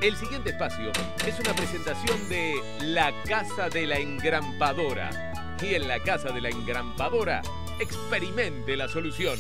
El siguiente espacio es una presentación de La Casa de la Engrampadora. Y en La Casa de la Engrampadora, experimente la solución.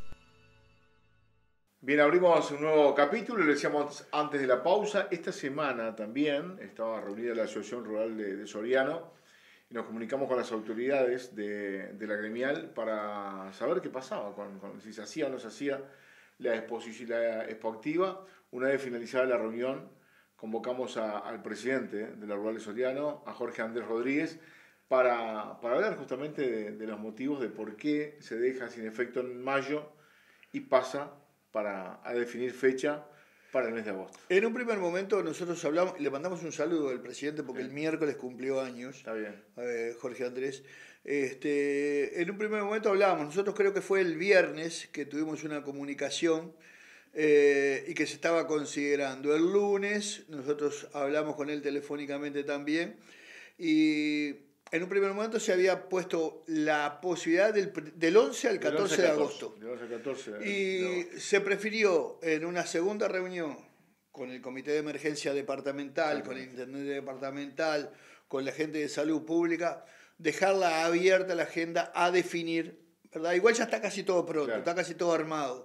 Bien, abrimos un nuevo capítulo, lo decíamos antes de la pausa. Esta semana también estaba reunida la Asociación Rural de Soriano y nos comunicamos con las autoridades de la gremial para saber qué pasaba, con si se hacía o no se hacía la expo activa. Una vez finalizada la reunión, convocamos al presidente de la Rural de Soriano, a Jorge Andrés Rodríguez, para hablar justamente de los motivos de por qué se deja sin efecto en mayo y pasa a definir fecha para el mes de agosto. En un primer momento nosotros hablamos, le mandamos un saludo al presidente porque el miércoles cumplió años. Está bien. Jorge Andrés. En un primer momento hablábamos, nosotros creo que fue el viernes que tuvimos una comunicación y que se estaba considerando. El lunes nosotros hablamos con él telefónicamente también y en un primer momento se había puesto la posibilidad del 11 al 14 de agosto. Del 11 al 14 y se prefirió en una segunda reunión con el Comité de Emergencia Departamental, con el Intendente Departamental, con la gente de Salud Pública, dejarla abierta la agenda a definir, ¿verdad? Igual ya está casi todo pronto, está casi todo armado,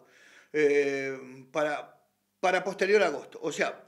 para posterior a agosto. O sea,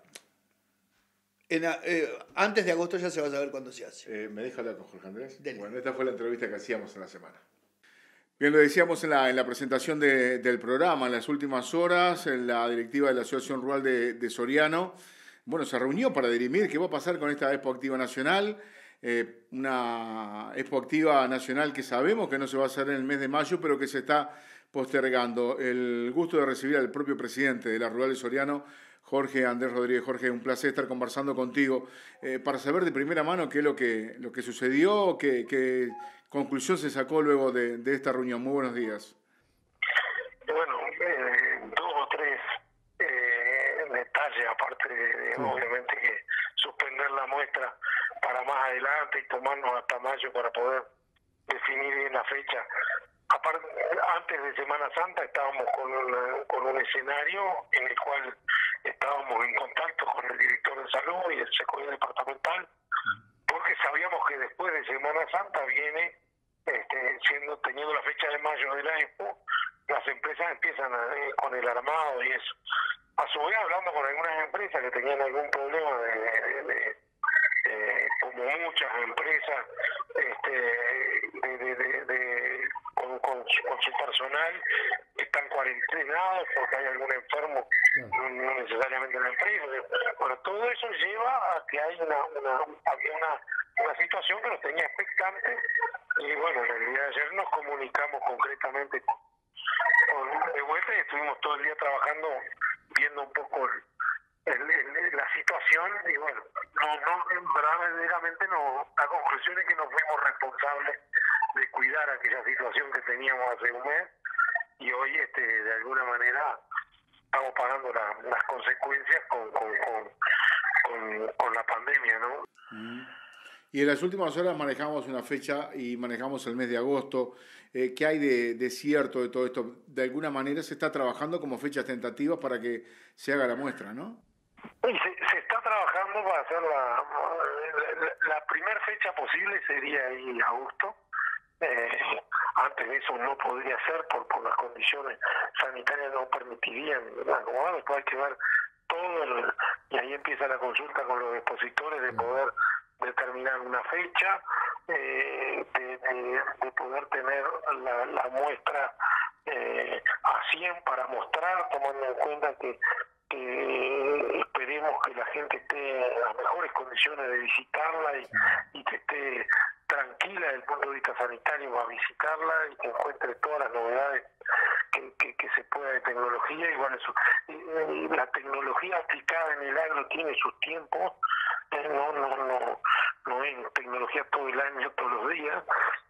antes de agosto ya se va a saber cuándo se hace. ¿Me deja hablar con Jorge Andrés? Dele. Bueno, esta fue la entrevista que hacíamos en la semana. Bien, lo decíamos en la presentación del programa, en las últimas horas, en la directiva de la Asociación Rural de Soriano, bueno, se reunió para dirimir qué va a pasar con esta Expo Activa Nacional, una Expo Activa Nacional que sabemos que no se va a hacer en el mes de mayo, pero que se está postergando. El gusto de recibir al propio presidente de la Rural de Soriano, Jorge Andrés Rodríguez. Jorge, un placer estar conversando contigo para saber de primera mano qué es lo que sucedió, qué conclusión se sacó luego de esta reunión. Muy buenos días. Bueno, dos o tres detalles, aparte de obviamente que suspender la muestra para más adelante y tomarnos hasta mayo para poder definir bien la fecha. Aparte, antes de Semana Santa estábamos con un escenario en el cual estábamos en contacto con el director de salud y el secretario departamental, porque sabíamos que después de Semana Santa viene, teniendo la fecha de mayo de la Expo, las empresas empiezan con el armado y eso. A su vez, hablando con algunas empresas que tenían algún problema como muchas empresas, con su personal, están cuarentenados porque hay algún enfermo, no necesariamente en la empresa. Bueno, todo eso lleva a que hay una situación que nos tenía expectantes y bueno, en el día de ayer nos comunicamos concretamente con de vuelta y estuvimos todo el día trabajando, viendo un poco la situación y bueno, verdaderamente la conclusión es que nos fuimos responsables de cuidar aquella situación que teníamos hace un mes y hoy de alguna manera estamos pagando las consecuencias con la pandemia, ¿no? Y en las últimas horas manejamos una fecha y manejamos el mes de agosto. ¿Qué hay de cierto de todo esto? De alguna manera se está trabajando como fechas tentativas para que se haga la muestra, ¿no? Se está trabajando para hacer la primera fecha posible sería ahí en agosto. Antes de eso no podría ser por las condiciones sanitarias no permitirían acomodar. Después hay que ver todo y ahí empieza la consulta con los expositores de poder determinar una fecha, de poder tener la muestra a 100 para mostrar, tomando en cuenta que esperemos que la gente esté en las mejores condiciones de visitarla y que esté tranquila desde el punto de vista sanitario para visitarla y que encuentre todas las novedades que se pueda de tecnología. Y bueno, la tecnología aplicada en el agro tiene sus tiempos, no es tecnología todo el año, todos los días,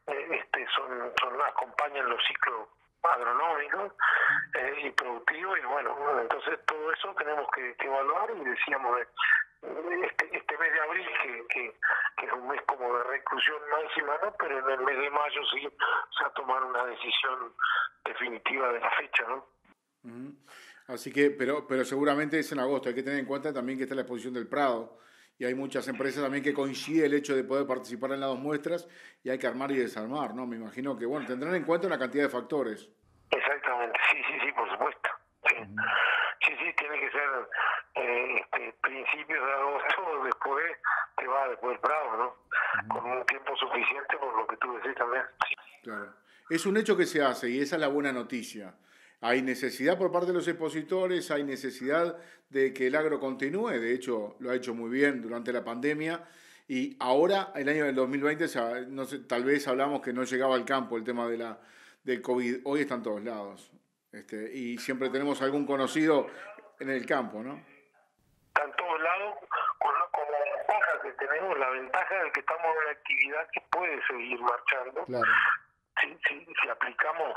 acompañan los ciclos agronómicos y productivos y bueno, entonces todo eso tenemos que evaluar y decíamos este mes de abril que es un mes como de reclusión máxima, ¿no? Pero en el mes de mayo sí se va a tomar una decisión definitiva de la fecha, ¿no? Así que, pero seguramente es en agosto. Hay que tener en cuenta también que está la exposición del Prado. Y hay muchas empresas también que coincide el hecho de poder participar en las dos muestras y hay que armar y desarmar, ¿no? Me imagino que, bueno, tendrán en cuenta una cantidad de factores. Exactamente, sí, por supuesto. Sí, sí, tiene que ser principios de agosto, después del Prado, ¿no? Con un tiempo suficiente por lo que tú decís también. Sí. Claro. Es un hecho que se hace y esa es la buena noticia. Hay necesidad por parte de los expositores, hay necesidad de que el agro continúe, de hecho lo ha hecho muy bien durante la pandemia y ahora, el año del 2020, no sé, tal vez hablamos que no llegaba al campo el tema del COVID, hoy está en todos lados y siempre tenemos algún conocido en el campo, ¿no? Está en todos lados con la ventaja que tenemos, la ventaja de que estamos en una actividad que puede seguir marchando. Claro. Si aplicamos,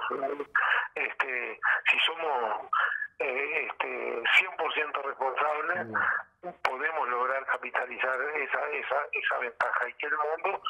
si somos 100% responsables, podemos lograr capitalizar esa ventaja y que el mundo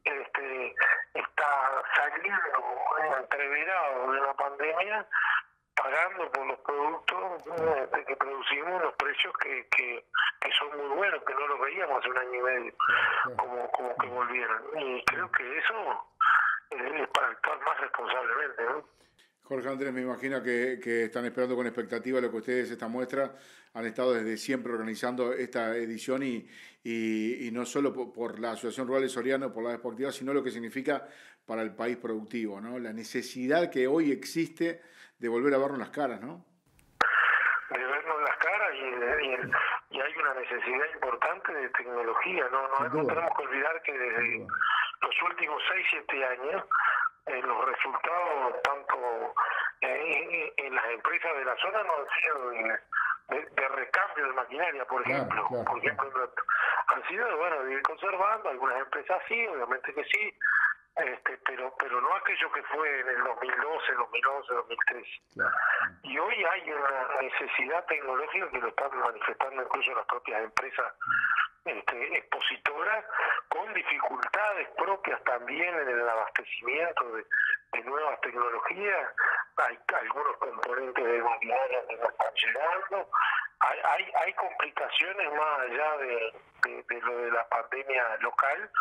está saliendo entreverado de la pandemia, pagando por los productos que producimos, los precios que son muy buenos, que no los veíamos hace un año y medio, como que volvieron. Y creo que eso es para actuar más responsablemente, ¿no? Jorge Andrés, me imagino que están esperando con expectativa lo que ustedes, esta muestra, han estado desde siempre organizando esta edición y no solo por la Asociación Rural de Soriano, por la Expoactividad, sino lo que significa para el país productivo, ¿no? La necesidad que hoy existe de volver a vernos las caras, ¿no? De vernos las caras y hay una necesidad importante de tecnología, no tenemos que olvidar que desde los últimos 6-7 años los resultados tanto en las empresas de la zona no han sido de recambio de maquinaria, por ejemplo. Han sido, bueno, de ir conservando, algunas empresas sí, obviamente que sí, pero no aquello que fue en el 2012, 2011, 2013. Claro. Y hoy hay una necesidad tecnológica que lo están manifestando incluso las propias empresas expositoras, con dificultades propias también en el abastecimiento de nuevas tecnologías. Hay algunos componentes de maquinaria que no están llegando. Hay complicaciones más allá de lo de la pandemia local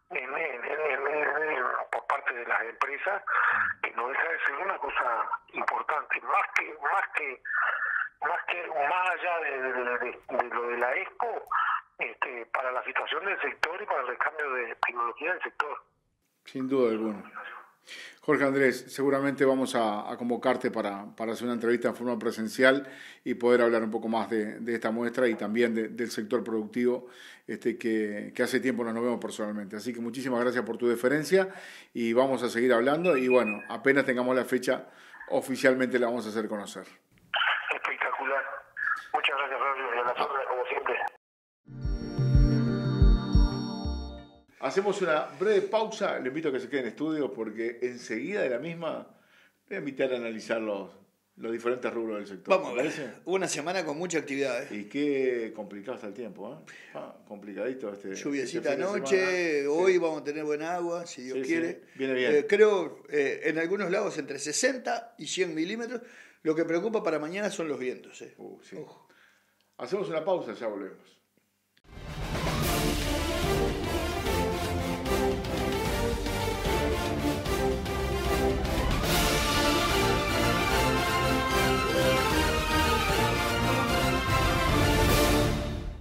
por parte de las empresas, que no deja de ser una cosa importante, más allá de lo de la Expo, para la situación del sector y para el recambio de tecnología del sector. Sin duda alguna. Jorge Andrés, seguramente vamos a convocarte para hacer una entrevista en forma presencial y poder hablar un poco más de esta muestra y también del sector productivo que hace tiempo no nos vemos personalmente. Así que muchísimas gracias por tu deferencia y vamos a seguir hablando y bueno, apenas tengamos la fecha, oficialmente la vamos a hacer conocer. Espectacular. Muchas gracias, Fabio, y a las órdenes como siempre. Hacemos una breve pausa, le invito a que se quede en estudio porque enseguida de la misma voy a invitar a analizar los diferentes rubros del sector. Vamos a ver, una semana con mucha actividad. Y qué complicado está el tiempo, complicadito Lluviecita anoche, hoy sí. Vamos a tener buena agua, si Dios quiere. Sí. Viene bien. Creo en algunos lados entre 60 y 100 milímetros. Lo que preocupa para mañana son los vientos. Sí. Hacemos una pausa, ya volvemos.